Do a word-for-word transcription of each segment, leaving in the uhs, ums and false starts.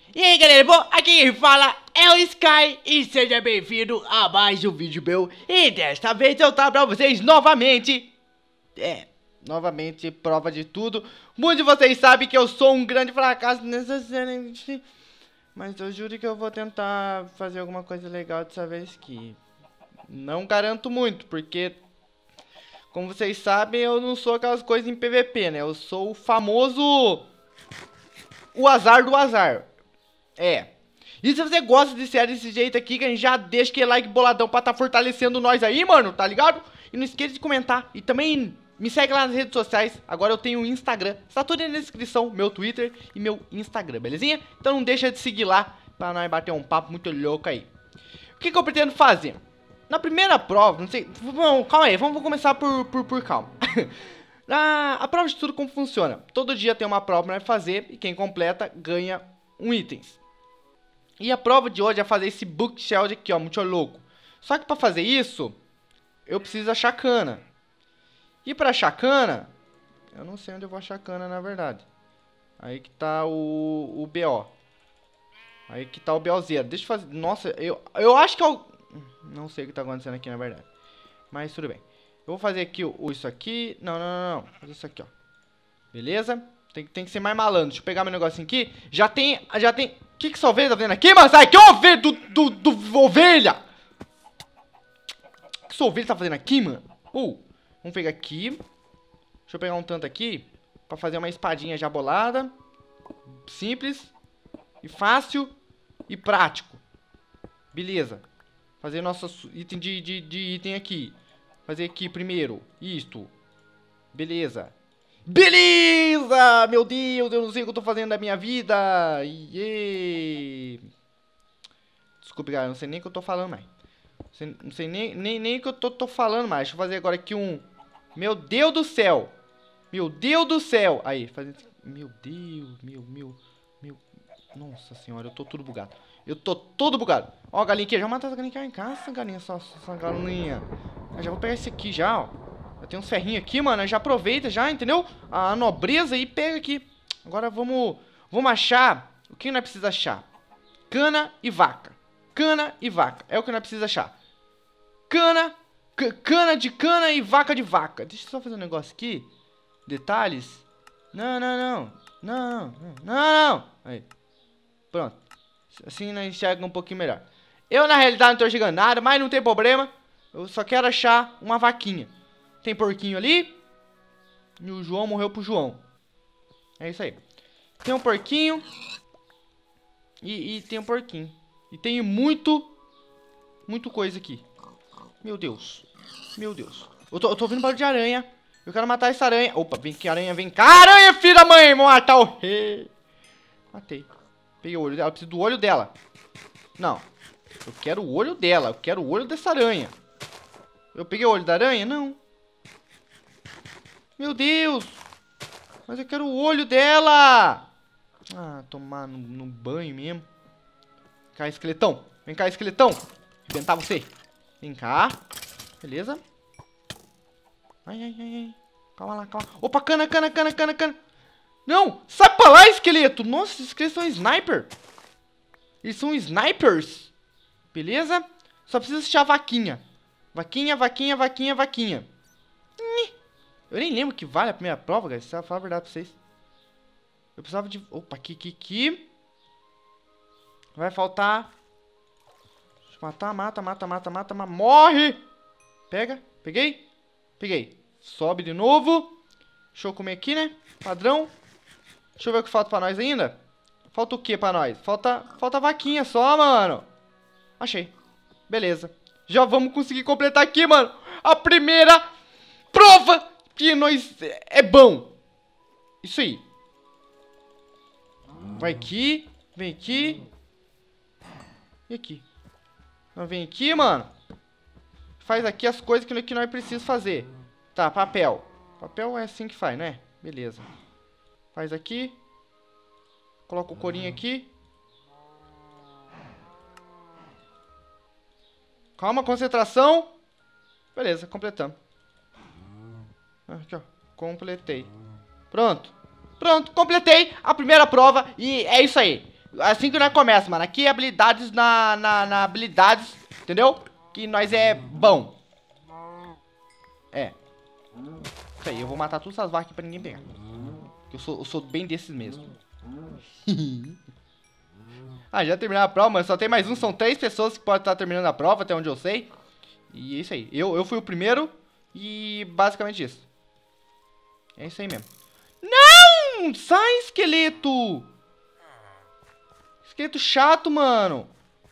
E aí galera, bom, aqui quem fala é o Sky e seja bem-vindo a mais um vídeo meu. E desta vez eu trago pra vocês novamente, é, novamente prova de tudo. Muitos de vocês sabem que eu sou um grande fracasso nessa série, mas eu juro que eu vou tentar fazer alguma coisa legal dessa vez que não garanto muito, porque como vocês sabem eu não sou aquelas coisas em P V P, né? Eu sou o famoso o azar do azar. É. E se você gosta de série desse jeito aqui, que a gente já deixa aquele like boladão pra tá fortalecendo nós aí, mano, tá ligado? E não esqueça de comentar. E também me segue lá nas redes sociais. Agora eu tenho o Instagram. Está tudo aí na descrição, meu Twitter e meu Instagram, belezinha? Então não deixa de seguir lá pra nós bater um papo muito louco aí. O que que eu pretendo fazer? Na primeira prova, não sei... Bom, calma aí, vamos começar por, por, por calma. Na, a prova de tudo como funciona. Todo dia tem uma prova pra fazer e quem completa ganha um itens. E a prova de hoje é fazer esse bookshelf aqui, ó, muito louco. Só que pra fazer isso, eu preciso achar cana. E pra achar cana, eu não sei onde eu vou achar cana, na verdade. Aí que tá o, o B O. Aí que tá o BOzero. Deixa eu fazer... Nossa, eu, eu acho que eu... Não sei o que tá acontecendo aqui, na verdade. Mas tudo bem. Eu vou fazer aqui o, o isso aqui. Não, não, não, não. Vou fazer isso aqui, ó. Beleza? Tem, tem que ser mais malandro. Deixa eu pegar meu negocinho aqui. Já tem... Já tem... O que que essa ovelha tá fazendo aqui, mano? Sai, que ovelha do, do, do ovelha! O que essa ovelha tá fazendo aqui, mano? Uh, vamos pegar aqui. Deixa eu pegar um tanto aqui. Pra fazer uma espadinha já bolada. Simples. E fácil. E prático. Beleza. Fazer nosso item de, de, de item aqui. Fazer aqui primeiro. Isto. Beleza. Beleza! Meu Deus, eu não sei o que eu tô fazendo da minha vida. Yeah. Desculpa, galera, não sei nem o que eu tô falando mais. Não sei, não sei nem, nem, nem o que eu tô, tô falando mais. Deixa eu fazer agora aqui um... Meu Deus do céu! Meu Deus do céu! Aí, fazendo... Meu Deus, meu, meu, meu... Nossa senhora, eu tô tudo bugado. Eu tô todo bugado. Ó, a galinha aqui, já matou essa galinha aqui em casa, essa galinha, essa, essa galinha. Eu já vou pegar esse aqui já, ó. Eu tenho uns ferrinhos aqui, mano. Já aproveita já, entendeu? A nobreza e pega aqui. Agora vamos... Vamos achar... O que nós precisamos achar? Cana e vaca. Cana e vaca. É o que nós precisamos achar. Cana... Cana de cana e vaca de vaca. Deixa eu só fazer um negócio aqui. Detalhes. Não, não, não. Não, não, não, não. Aí. Pronto. Assim nós enxerga um pouquinho melhor. Eu, na realidade, não tô enxergando nada, mas não tem problema. Eu só quero achar uma vaquinha. Tem porquinho ali. E o João morreu pro João. É isso aí. Tem um porquinho. E, e tem um porquinho. E tem muito... Muito coisa aqui. Meu Deus. Meu Deus. Eu tô, eu tô ouvindo barulho de aranha. Eu quero matar essa aranha. Opa, vem que aranha, vem cá. Aranha, filha da mãe. Vou matar o rei. Matei. Peguei o olho dela. Eu preciso do olho dela. Não. Eu quero o olho dela. Eu quero o olho dessa aranha. Eu peguei o olho da aranha? Não. Meu Deus! Mas eu quero o olho dela! Ah, tomar no, no banho mesmo. Vem cá, esqueletão. Vem cá, esqueletão. Arrebentar você. Vem cá. Beleza. Ai, ai, ai, ai. Calma lá, calma. Opa, cana, cana, cana, cana, cana. Não! Sai pra lá, esqueleto! Nossa, esses esqueletos são sniper. Eles são snipers. Beleza? Só precisa assistir a vaquinha. Vaquinha, vaquinha, vaquinha, vaquinha. Eu nem lembro que vale a primeira prova, galera. Se eu falar a verdade pra vocês. Eu precisava de... Opa, aqui, aqui, aqui. Vai faltar... Deixa eu matar, mata, mata, mata, mata, mata. Morre! Pega. Peguei. Peguei. Sobe de novo. Deixa eu comer aqui, né? Padrão. Deixa eu ver o que falta pra nós ainda. Falta o que pra nós? Falta, falta vaquinha só, mano. Achei. Beleza. Já vamos conseguir completar aqui, mano. A primeira prova que nós é bom. Isso aí. Vai aqui. Vem aqui. E aqui. Nós vem aqui, mano. Faz aqui as coisas que, que nós precisamos fazer. Tá, papel. Papel é assim que faz, né? Beleza. Faz aqui. Coloca o corinho aqui. Calma, concentração. Beleza, completamos. Aqui, ó. Completei. Pronto. Pronto, completei a primeira prova. E é isso aí. Assim que nós começamos, mano. Aqui é habilidades na, na, na habilidades, entendeu? Que nós é bom. É. Isso aí, eu vou matar todas essas vacas aqui pra ninguém pegar. Eu sou, eu sou bem desses mesmo. Ah, já terminaram a prova, mas só tem mais um. São três pessoas que podem estar terminando a prova, até onde eu sei. E é isso aí. Eu, eu fui o primeiro e basicamente isso. É isso aí mesmo. Não! Sai, esqueleto! Esqueleto chato, mano.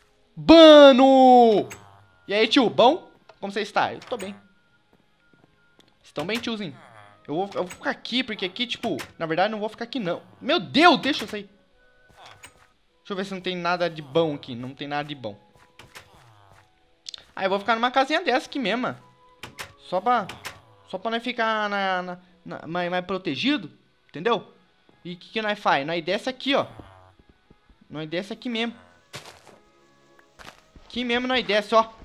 Bano! E aí, tio, bom? Como você está? Eu tô bem. Estão bem, tiozinho? Eu vou, eu vou ficar aqui, porque aqui, tipo... Na verdade, não vou ficar aqui, não. Meu Deus, deixa eu sair. Deixa eu ver se não tem nada de bom aqui. Não tem nada de bom. Ah, eu vou ficar numa casinha dessa aqui mesmo, mano. Só pra... Só pra nós ficar na, na, na, mais, mais protegido. Entendeu? E o que, que nós faz? Nós desce aqui, ó. Nós desce aqui mesmo. Aqui mesmo nós desce, ó.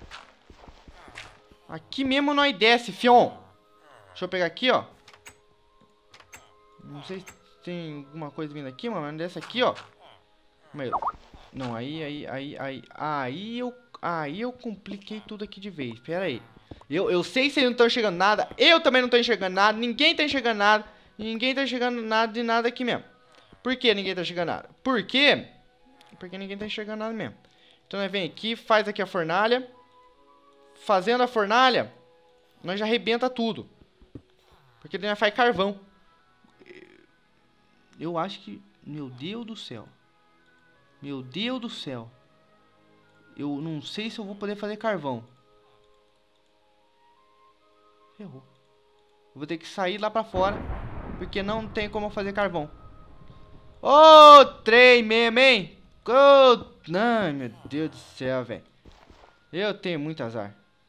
Aqui mesmo nós desce, fion. Deixa eu pegar aqui, ó. Não sei se tem alguma coisa vindo aqui, mano. Mas desce aqui, ó. Meu. Não, aí, aí, aí, aí. Aí eu, aí eu compliquei tudo aqui de vez. Pera aí. Eu, eu sei que vocês não estão enxergando nada. Eu também não tô enxergando nada. Ninguém tá enxergando nada. Ninguém tá enxergando nada de nada aqui mesmo. Por que ninguém tá enxergando nada? Por quê? Porque ninguém tá enxergando nada mesmo. Então nós vem aqui, faz aqui a fornalha. Fazendo a fornalha, nós já arrebenta tudo. Porque daí nós faz carvão. Eu acho que... Meu Deus do céu. Meu Deus do céu. Eu não sei se eu vou poder fazer carvão. Ferrou. Eu vou ter que sair lá pra fora. Porque não tem como eu fazer carvão. Ô, oh, trem mesmo, hein? Oh, ai, meu Deus do céu, velho. Eu tenho muito azar.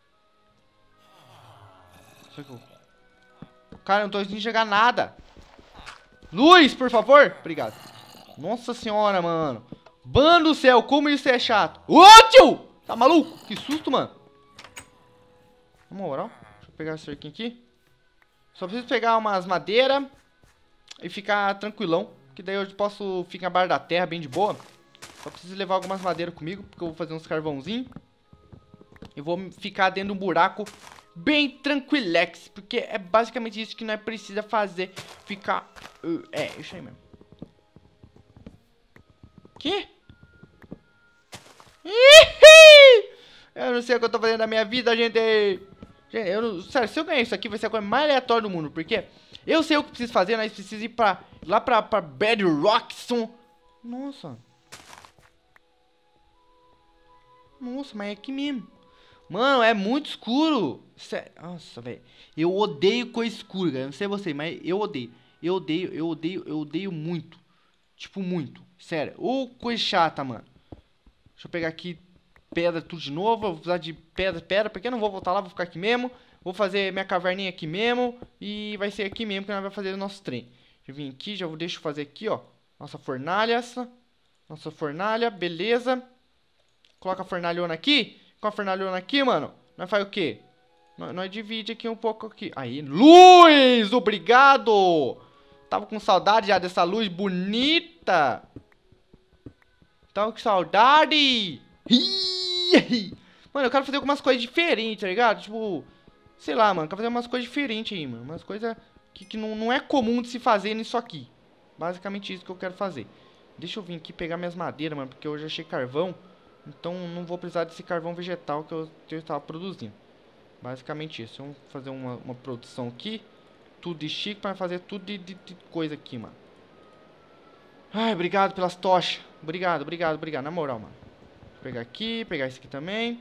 Só que eu... Cara, eu não tô conseguindo enxergar nada. Luz, por favor. Obrigado. Nossa senhora, mano. Bando do céu, como isso é chato. Ô, tio! Tá maluco? Que susto, mano. Na moral, deixa eu pegar esse cerquinho aqui. Só preciso pegar umas madeiras e ficar tranquilão. Que daí eu posso ficar abaixo da terra bem de boa. Só preciso levar algumas madeiras comigo, porque eu vou fazer uns carvãozinhos. Eu vou ficar dentro de um buraco bem tranquilex, porque é basicamente isso que nós precisa fazer. Ficar... Uh, é, isso aí mesmo. Que? Eu não sei o que eu tô fazendo na minha vida, gente. Gente, eu não... Sério, se eu ganhar isso aqui, vai ser a coisa mais aleatória do mundo. Porque eu sei o que preciso fazer, nós precisamos ir pra... Lá pra, pra Bedrockson. Nossa. Nossa, mas é aqui mesmo. Mano, é muito escuro. Sério. Nossa, velho. Eu odeio coisa escura, cara. Não sei você, mas eu odeio. Eu odeio, eu odeio, eu odeio muito. Tipo, muito. Sério. Ô, coisa chata, mano. Deixa eu pegar aqui pedra tudo de novo. Vou precisar de pedra, pedra. Porque eu não vou voltar lá, vou ficar aqui mesmo. Vou fazer minha caverninha aqui mesmo. E vai ser aqui mesmo que nós vamos fazer o nosso trem. Deixa eu vir aqui, já vou deixa eu fazer aqui, ó. Nossa fornalha, essa. Nossa fornalha, beleza. Coloca a fornalhona aqui. Com a fornalhona aqui, mano. Nós faz o quê? Nós, nós divide aqui um pouco aqui. Aí, luz! Obrigado! Tava com saudade já dessa luz bonita. Tava com saudade. Mano, eu quero fazer algumas coisas diferentes, tá ligado? Tipo, sei lá, mano. Eu quero fazer umas coisas diferentes aí, mano. Umas coisas que, que não, não é comum de se fazer nisso aqui. Basicamente isso que eu quero fazer. Deixa eu vir aqui pegar minhas madeiras, mano. Porque eu já achei carvão. Então não vou precisar desse carvão vegetal que eu, que eu estava produzindo. Basicamente isso. Vamos fazer uma, uma produção aqui. Tudo de chique para fazer tudo de, de, de coisa aqui, mano. Ai, obrigado pelas tochas. Obrigado, obrigado, obrigado. Na moral, mano. Vou pegar aqui, pegar esse aqui também.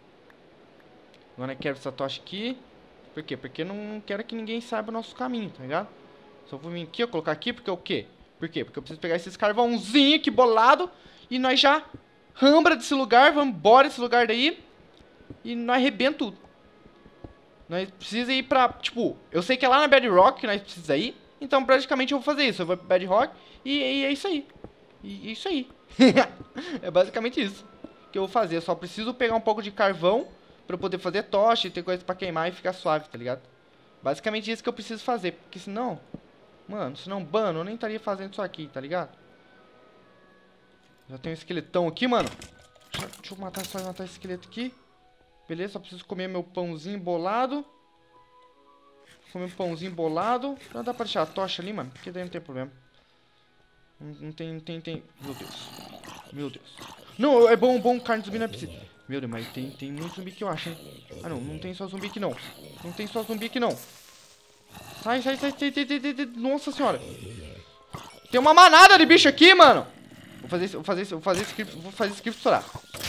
Agora eu quero essa tocha aqui. Por quê? Porque eu não quero que ninguém saiba o nosso caminho, tá ligado? Só vou vir aqui, eu colocar aqui, porque o quê? Por quê? Porque eu preciso pegar esses carvãozinhos aqui bolado. E nós já... Rambra desse lugar, vamos embora desse lugar daí. E nós arrebenta tudo. Nós precisa ir pra, tipo, eu sei que é lá na Bedrock que nós precisa ir. Então praticamente eu vou fazer isso. Eu vou pra Bedrock e, e é isso aí. E é isso aí. É basicamente isso que eu vou fazer. Eu só preciso pegar um pouco de carvão pra eu poder fazer tocha e ter coisa pra queimar e ficar suave, tá ligado? Basicamente isso que eu preciso fazer. Porque senão, mano, senão, bano, eu nem estaria fazendo isso aqui, tá ligado? Já tem um esqueletão aqui, mano. Deixa, deixa eu matar, só matar esse esqueleto aqui. Beleza, só preciso comer meu pãozinho bolado. Comer um pãozinho bolado. Não dá pra deixar a tocha ali, mano, porque daí não tem problema. Não, não tem, não tem, tem... Meu Deus. Meu Deus. Não, é bom, bom, carne de zumbi não é preciso. Meu Deus, mas tem, tem muito zumbi que eu acho, hein. Ah, não, não tem só zumbi aqui, não. Não tem só zumbi aqui, não. Sai, sai, sai, sai, sai, sai, sai. Nossa senhora. Tem uma manada de bicho aqui, mano. Vou fazer isso, vou fazer isso, vou fazer esse script, vou fazer esse script estourar.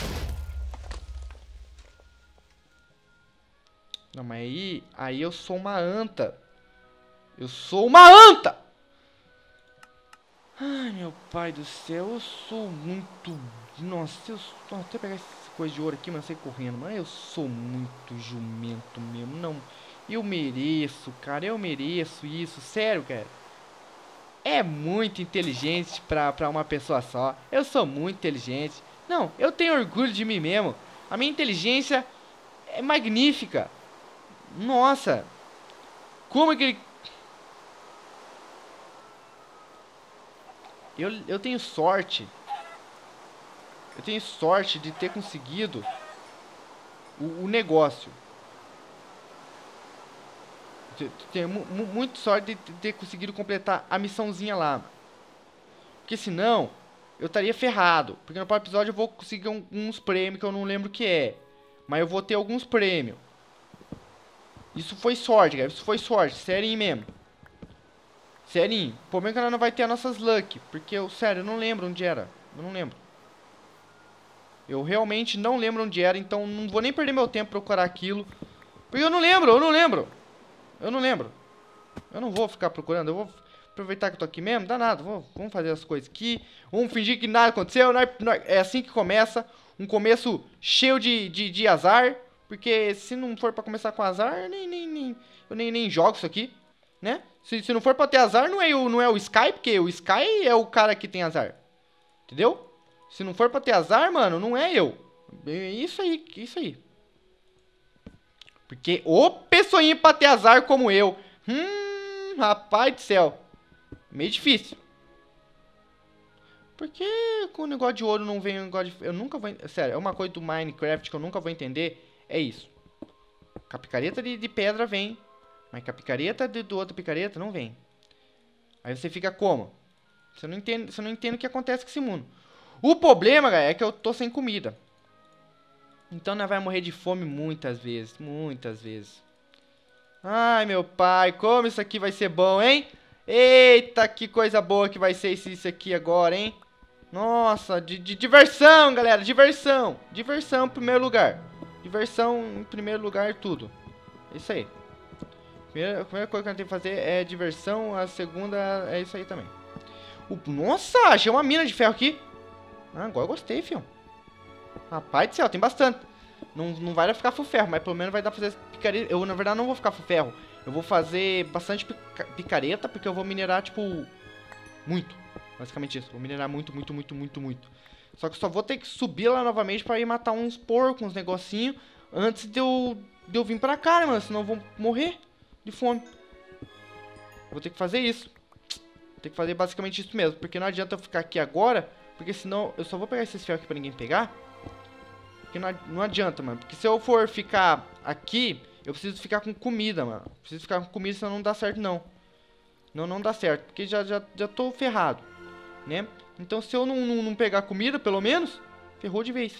Não, mas aí, aí eu sou uma anta. Eu sou uma anta! Ai, meu pai do céu, eu sou muito... Nossa, eu sou... Até pegar essa coisa de ouro aqui, mas eu sair correndo. Mas eu sou muito jumento mesmo, não... Eu mereço, cara, eu mereço isso, sério, cara. É muito inteligente pra, pra uma pessoa só. Eu sou muito inteligente. Não, eu tenho orgulho de mim mesmo. A minha inteligência é magnífica. Nossa. Como que ele... Eu, eu tenho sorte. Eu tenho sorte de ter conseguido o, o negócio. Tenho muito sorte de ter conseguido completar a missãozinha lá. Porque senão, eu estaria ferrado. Porque no próximo episódio eu vou conseguir alguns prêmios que eu não lembro o que é. Mas eu vou ter alguns prêmios. Isso foi sorte, cara. Isso foi sorte. Sério mesmo. Sério. O problema é que ela não vai ter as nossas luck. Porque eu, sério, eu não lembro onde era. Eu não lembro. Eu realmente não lembro onde era. Então não vou nem perder meu tempo pra procurar aquilo. Porque eu não lembro, eu não lembro. Eu não lembro. Eu não vou ficar procurando. Eu vou aproveitar que eu tô aqui mesmo. Dá nada. Vou, vamos fazer as coisas aqui. Vamos fingir que nada aconteceu. É assim que começa. Um começo cheio de, de, de azar. Porque se não for pra começar com azar, eu nem, nem, nem, eu nem, nem jogo isso aqui. Né? Se, se não for pra ter azar, não é, o, não é o Sky. Porque o Sky é o cara que tem azar. Entendeu? Se não for pra ter azar, mano, não é eu. É isso aí, isso aí. Porque o pessoinho pra ter azar como eu. Hum, rapaz do céu. Meio difícil. Porque com o negócio de ouro não vem um negócio de... Eu nunca vou... Sério, é uma coisa do Minecraft que eu nunca vou entender. É isso. Com a picareta de, de pedra vem. Mas com a picareta de, do outro picareta não vem. Aí você fica como? Você não entende, você não entende o que acontece com esse mundo. O problema, galera, é que eu tô sem comida. Então nós vai morrer de fome muitas vezes. Muitas vezes. Ai, meu pai. Como isso aqui vai ser bom, hein? Eita, que coisa boa que vai ser isso, isso aqui agora, hein? Nossa, de, de diversão, galera. Diversão. Diversão em primeiro lugar. Diversão em primeiro lugar, tudo. Isso aí. Primeira, a primeira coisa que a gente tem que fazer é diversão. A segunda é isso aí também. O, nossa, achei uma mina de ferro aqui. Ah, agora eu gostei, filho. Rapaz do céu, tem bastante. Não, não vai ficar full ferro, mas pelo menos vai dar pra fazer picareta. Eu, na verdade, não vou ficar full ferro. Eu vou fazer bastante pica picareta, porque eu vou minerar, tipo, muito. Basicamente isso. Vou minerar muito, muito, muito, muito, muito. Só que só vou ter que subir lá novamente pra ir matar uns porcos, uns negocinhos, antes de eu, de eu vir pra cá, né, mano? Senão eu vou morrer de fome. Vou ter que fazer isso. Vou ter que fazer basicamente isso mesmo, porque não adianta eu ficar aqui agora, porque senão eu só vou pegar esses ferros aqui pra ninguém pegar. Porque não, não adianta, mano. Porque se eu for ficar aqui, eu preciso ficar com comida, mano. Preciso ficar com comida, senão não dá certo, não. Não, não dá certo. Porque já, já, já tô ferrado, né? Então, se eu não, não, não pegar comida, pelo menos, ferrou de vez.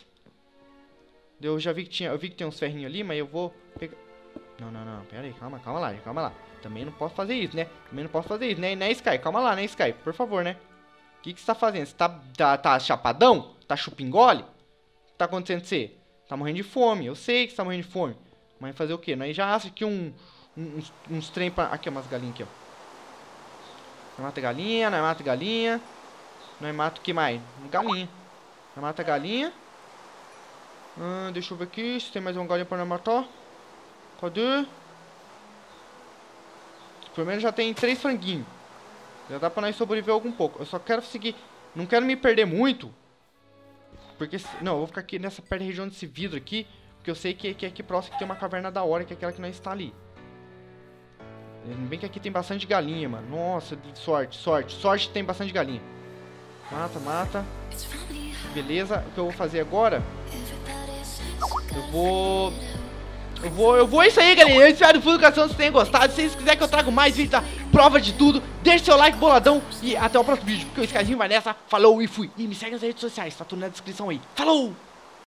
Eu já vi que tinha... Eu vi que tem uns ferrinhos ali, mas eu vou pegar... Não, não, não. Pera aí. Calma, calma lá, calma lá. Também não posso fazer isso, né? Também não posso fazer isso, né? Né, Sky? Calma lá, né, Sky? Por favor, né? O que que você tá fazendo? Você tá, tá, tá chapadão? Tá chupingole? O que tá acontecendo com você? Tá morrendo de fome. Eu sei que você tá morrendo de fome. Mas fazer o quê? Nós já acha aqui um, um, uns, uns trem pra... Aqui, umas galinhas aqui, ó. Nós mata galinha, nós mata galinha. Nós mata o que mais? Galinha. Nós mata galinha. Hum, deixa eu ver aqui se tem mais uma galinha pra nós matar. Cadê? Pelo menos já tem três franguinhos. Já dá pra nós sobreviver algum pouco. Eu só quero seguir... Não quero me perder muito. Porque... Não, eu vou ficar aqui nessa perto da região desse vidro aqui. Porque eu sei que, que aqui próximo que tem uma caverna da hora, que é aquela que nós está ali. Bem que aqui tem bastante galinha, mano. Nossa, sorte, sorte. Sorte tem bastante galinha. Mata, mata. Beleza, o que eu vou fazer agora? Eu vou... Eu vou, eu vou, é isso aí, galera. Eu espero do fundo do coração que vocês tenham gostado. Se vocês quiserem que eu traga mais vídeos, tá? Prova de tudo. Deixe seu like boladão e até o próximo vídeo. Porque o Skydinho vai nessa. Falou e fui. E me segue nas redes sociais, tá tudo na descrição aí. Falou!